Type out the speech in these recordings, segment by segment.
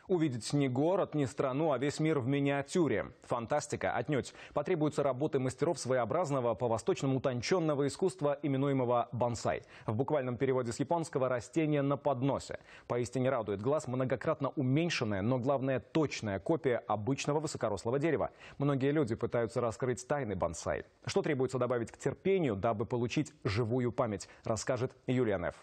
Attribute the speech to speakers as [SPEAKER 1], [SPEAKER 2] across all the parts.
[SPEAKER 1] Увидеть не город, не страну, а весь мир в миниатюре. Фантастика отнюдь. Потребуются работы мастеров своеобразного, по-восточному утонченного искусства, именуемого бонсай. В буквальном переводе с японского «растение на подносе». Поистине радует глаз многократно уменьшенная, но главное точная копия обычного высокорослого дерева. Многие люди пытаются раскрыть тайны бонсай. Что требуется добавить к терпению, дабы получить живую память, расскажет Юлия Неф.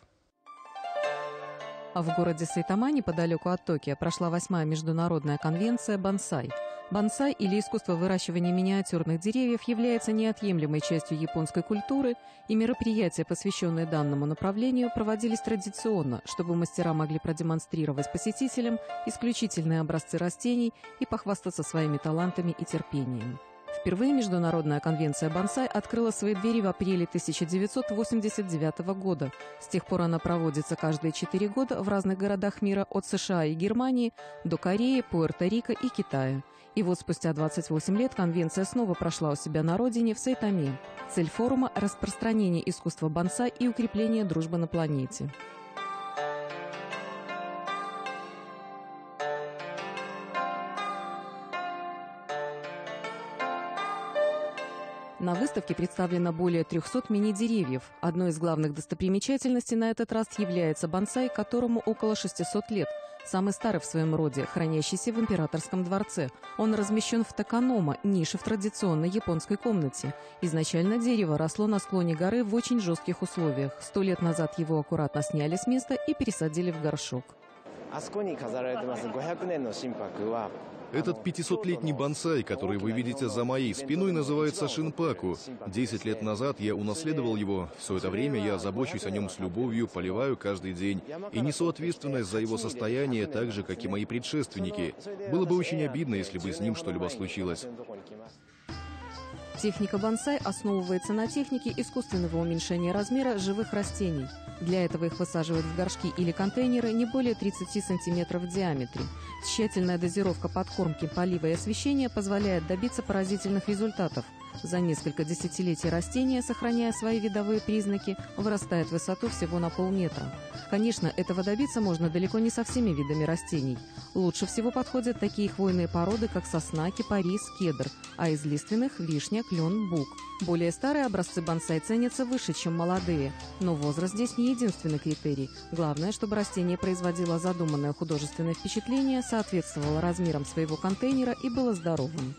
[SPEAKER 2] А в городе Сайтама, неподалеку от Токио, прошла 8-я международная конвенция «Бонсай». Бонсай, или искусство выращивания миниатюрных деревьев, является неотъемлемой частью японской культуры, и мероприятия, посвященные данному направлению, проводились традиционно, чтобы мастера могли продемонстрировать посетителям исключительные образцы растений и похвастаться своими талантами и терпением. Впервые Международная конвенция «Бонсай» открыла свои двери в апреле 1989 года. С тех пор она проводится каждые 4 года в разных городах мира, от США и Германии до Кореи, Пуэрто-Рико и Китая. И вот спустя 28 лет конвенция снова прошла у себя на родине, в Сайтаме. Цель форума – распространение искусства бонсай и укрепление дружбы на планете. На выставке представлено более 300 мини-деревьев. Одной из главных достопримечательностей на этот раз является бонсай, которому около 600 лет. Самый старый в своем роде, хранящийся в императорском дворце. Он размещен в таканома, нише в традиционной японской комнате. Изначально дерево росло на склоне горы в очень жестких условиях. 100 лет назад его аккуратно сняли с места и пересадили в горшок.
[SPEAKER 3] Этот 500-летний бонсай, который вы видите за моей спиной, называется шинпаку. 10 лет назад я унаследовал его. Все это время я забочусь о нем с любовью, поливаю каждый день. И несу ответственность за его состояние так же, как и мои предшественники. Было бы очень обидно, если бы с ним что-либо случилось.
[SPEAKER 2] Техника бонсай основывается на технике искусственного уменьшения размера живых растений. Для этого их высаживают в горшки или контейнеры не более 30 сантиметров в диаметре. Тщательная дозировка подкормки, полива и освещения позволяет добиться поразительных результатов. За несколько десятилетий растения, сохраняя свои видовые признаки, вырастает в высоту всего на полметра. Конечно, этого добиться можно далеко не со всеми видами растений. Лучше всего подходят такие хвойные породы, как сосна, кипарис, кедр, а из лиственных – вишня, клен, бук. Более старые образцы бонсай ценятся выше, чем молодые. Но возраст здесь не единственный критерий. Главное, чтобы растение производило задуманное художественное впечатление, соответствовало размерам своего контейнера и было здоровым.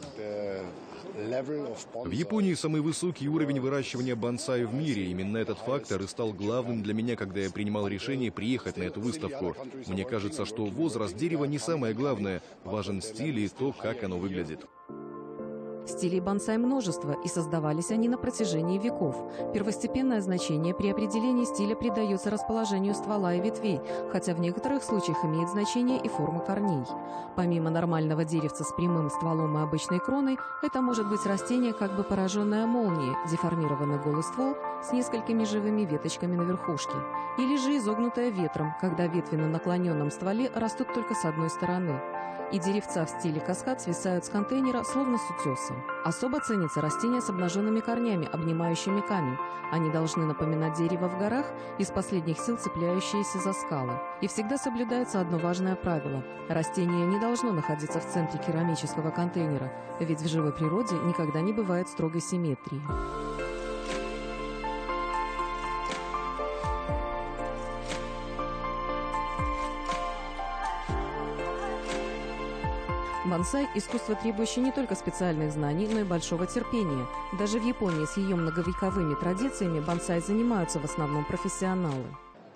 [SPEAKER 3] В Японии самый высокий уровень выращивания бонсай в мире. Именно этот фактор и стал главным для меня, когда я принимал решение приехать на эту выставку. Мне кажется, что возраст дерева не самое главное. Важен стиль и то, как оно выглядит.
[SPEAKER 2] Стилей бонсай множество, и создавались они на протяжении веков. Первостепенное значение при определении стиля придается расположению ствола и ветвей, хотя в некоторых случаях имеет значение и форма корней. Помимо нормального деревца с прямым стволом и обычной кроной, это может быть растение, как бы пораженное молнией, деформированный голый ствол с несколькими живыми веточками на верхушке. Или же изогнутое ветром, когда ветви на наклоненном стволе растут только с одной стороны. И деревца в стиле каскад свисают с контейнера, словно с утеса. Особо ценятся растения с обнаженными корнями, обнимающими камень. Они должны напоминать дерево в горах, из последних сил цепляющиеся за скалы. И всегда соблюдается одно важное правило. Растение не должно находиться в центре керамического контейнера, ведь в живой природе никогда не бывает строгой симметрии. Бонсай – искусство, требующее не только специальных знаний, но и большого терпения. Даже в Японии с ее многовековыми традициями бонсай занимаются в основном профессионалы.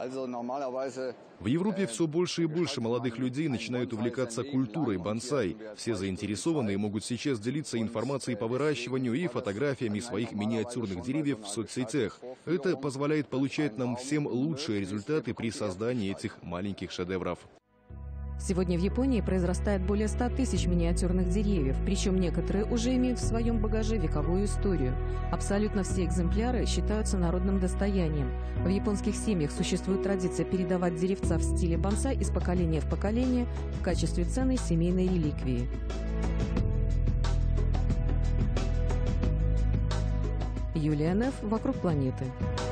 [SPEAKER 3] В Европе все больше и больше молодых людей начинают увлекаться культурой бонсай. Все заинтересованные могут сейчас делиться информацией по выращиванию и фотографиями своих миниатюрных деревьев в соцсетях. Это позволяет получать нам всем лучшие результаты при создании этих маленьких шедевров.
[SPEAKER 2] Сегодня в Японии произрастает более 100 тысяч миниатюрных деревьев, причем некоторые уже имеют в своем багаже вековую историю. Абсолютно все экземпляры считаются народным достоянием. В японских семьях существует традиция передавать деревца в стиле бонсай из поколения в поколение в качестве ценной семейной реликвии. Юлия Неф, «Вокруг планеты».